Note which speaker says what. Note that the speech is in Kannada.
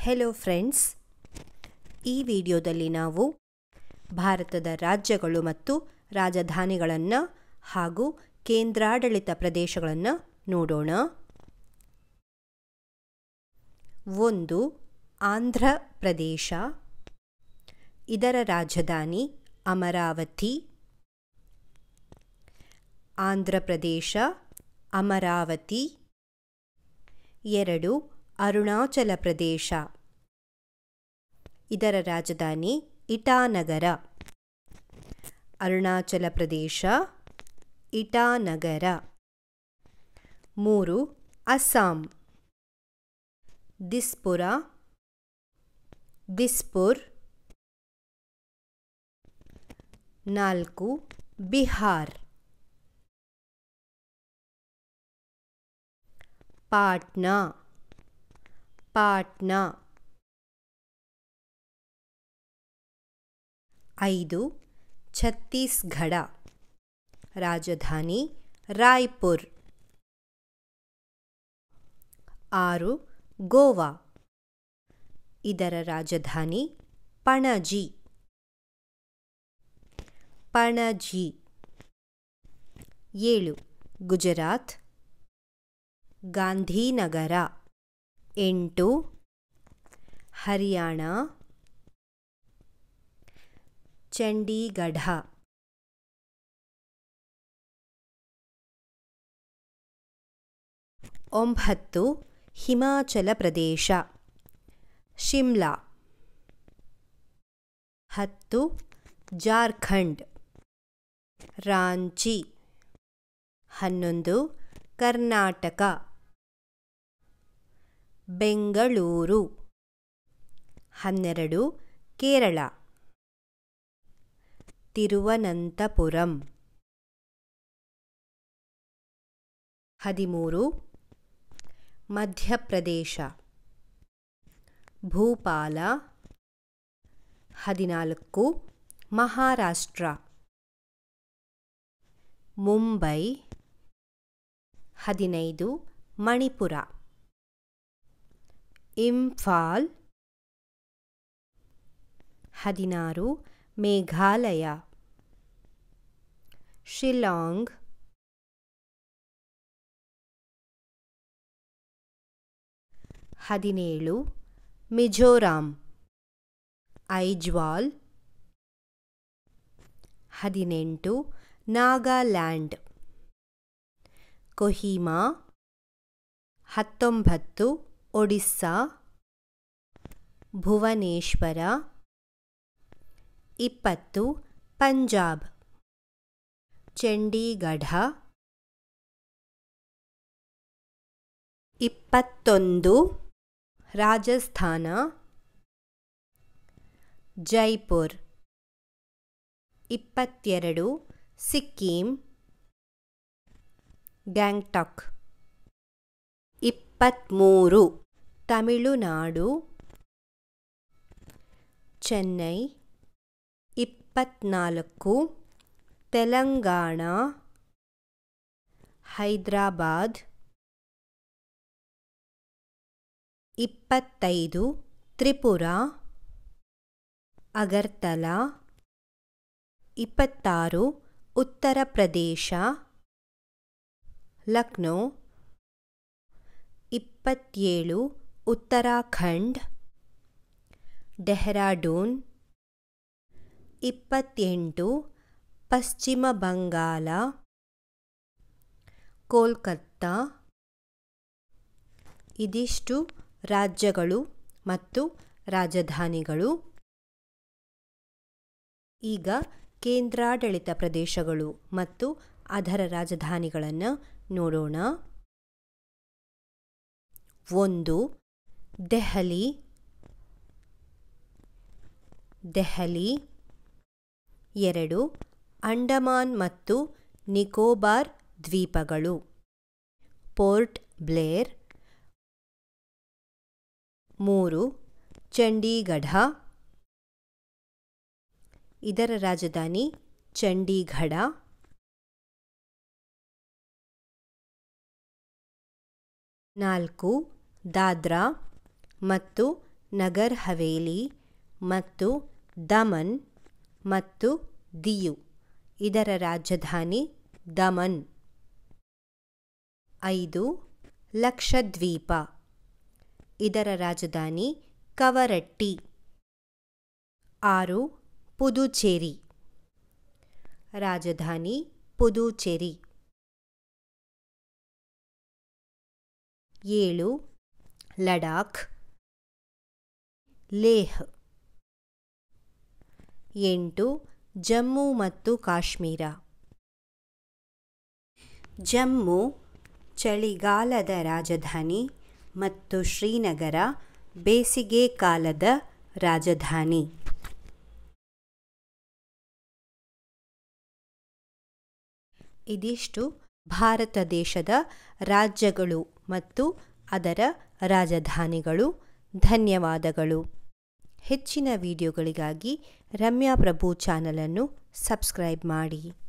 Speaker 1: ಹೆಲೋ ಫ್ರೆಂಡ್ಸ್, ಈ ವಿಡಿಯೋದಲ್ಲಿ ನಾವು ಭಾರತದ ರಾಜ್ಯಗಳು ಮತ್ತು ರಾಜಧಾನಿಗಳನ್ನು ಹಾಗೂ ಕೇಂದ್ರಾಡಳಿತ ಪ್ರದೇಶಗಳನ್ನು ನೋಡೋಣ. 1. ಆಂಧ್ರ ಪ್ರದೇಶ. ಇದರ ರಾಜಧಾನಿ ಅಮರಾವತಿ. ಆಂಧ್ರ ಪ್ರದೇಶ, ಅಮರಾವತಿ. 2. ಅರುಣಾಚಲ ಪ್ರದೇಶ. ಇದರ ರಾಜಧಾನಿ ಇಟಾನಗರ. ಅರುಣಾಚಲ ಪ್ರದೇಶ, ಇಟಾನಗರ. 3. ಅಸ್ಸಾಂ. ದಿಸ್ಪುರ, ದಿಸ್ಪುರ್. 4. ಬಿಹಾರ್. ಪಾಟ್ನಾ, ಪಾಟ್ನಾ. 5. ಛತ್ತೀಸ್ಗಢ. ರಾಜಧಾನಿ ರಾಯ್ಪುರ್. 6. ಗೋವಾ. ಇದರ ರಾಜಧಾನಿ ಪಣಜಿ, ಪಣಜಿ. 7. ಗುಜರಾತ್. ಗಾಂಧಿನಗರ. 8. ಹರಿಯಾಣ. ಚಂಡೀಗಢ. 9. ಹಿಮಾಚಲ ಪ್ರದೇಶ. ಶಿಮ್ಲಾ. 10. ಜಾರ್ಖಂಡ್. ರಾಂಚಿ. 11. ಕರ್ನಾಟಕ. ಬೆಂಗಳೂರು. 12. ಕೇರಳ. ತಿರುವನಂತಪುರಂ. 13. ಮಧ್ಯಪ್ರದೇಶ. ಭೂಪಾಲ. 14. ಮಹಾರಾಷ್ಟ್ರ. ಮುಂಬೈ. 15. ಮಣಿಪುರ. ಇಂಫಾಲ್. 16. ಮೇಘಾಲಯ. ಶಿಲ್ಲಾಂಗ್. 17. ಮಿಜೋರಾಂ. ಐಜ್ವಾಲ್. 18. ನಾಗಾಲ್ಯಾಂಡ್. ಕೊಹಿಮಾ. 19. ಒಡಿಸ್ಸಾ. ಭುವನೇಶ್ವರ. 20. ಪಂಜಾಬ್. ಚಂಡೀಗಢ. 21. ರಾಜಸ್ಥಾನ. ಜೈಪುರ್. 22. ಸಿಕ್ಕಿಂ. ಗ್ಯಾಂಗ್ಟಾಕ್. 23. ತಮಿಳುನಾಡು. ಚೆನ್ನೈ. 24. ತೆಲಂಗಾಣ. ಹೈದರಾಬಾದ್. 25. ತ್ರಿಪುರಾ. ಅಗರ್ತಲಾ. 26. ಉತ್ತರ ಪ್ರದೇಶ. ಲಕ್ನೋ. 27. ಉತ್ತರಾಖಂಡ್. ಡೆಹ್ರಾಡೂನ್. 28. ಪಶ್ಚಿಮ ಬಂಗಾಳ. ಕೋಲ್ಕತ್ತಾ. ಇದಿಷ್ಟು ರಾಜ್ಯಗಳು ಮತ್ತು ರಾಜಧಾನಿಗಳು. ಈಗ ಕೇಂದ್ರಾಡಳಿತ ಪ್ರದೇಶಗಳು ಮತ್ತು ಅದರ ರಾಜಧಾನಿಗಳನ್ನು ನೋಡೋಣ. 1. ದೆಹಲಿ. ದೆಹಲಿ. 2. ಅಂಡಮಾನ್ ಮತ್ತು ನಿಕೋಬಾರ್ ದ್ವೀಪಗಳು. ಪೋರ್ಟ್ ಬ್ಲೇರ್. 3. ಚಂಡೀಗಢ. ಇದರ ರಾಜಧಾನಿ ಚಂಡೀಗಢ. 4. ದಾದ್ರಾ ಮತ್ತು ನಗರ್ ಹವೇಲಿ ಮತ್ತು ದಮನ್ ಮತ್ತು ದಿಯು. ಇದರ ರಾಜಧಾನಿ ದಮನ್. 5. ಲಕ್ಷದ್ವೀಪ. ಇದರ ರಾಜಧಾನಿ ಕವರಟ್ಟಿ. 6. ಪುದುಚೇರಿ. ರಾಜಧಾನಿ ಪುದುಚೇರಿ. 7. ಲಡಾಖ್, ಲೇಹ್. 8. ಜಮ್ಮು ಮತ್ತು ಕಾಶ್ಮೀರ. ಜಮ್ಮು ಚಳಿಗಾಲದ ರಾಜಧಾನಿ ಮತ್ತು ಶ್ರೀನಗರ ಬೇಸಿಗೆ ಕಾಲದ ರಾಜಧಾನಿ. ಇದಿಷ್ಟು ಭಾರತ ದೇಶದ ರಾಜ್ಯಗಳು ಮತ್ತು ಅದರ ರಾಜಧಾನಿಗಳು. ಧನ್ಯವಾದಗಳು. ಹೆಚ್ಚಿನ ವಿಡಿಯೋಗಳಿಗಾಗಿ ರಮ್ಯಾ ಪ್ರಭು ಚಾನಲನ್ನು ಸಬ್ಸ್ಕ್ರೈಬ್ ಮಾಡಿ.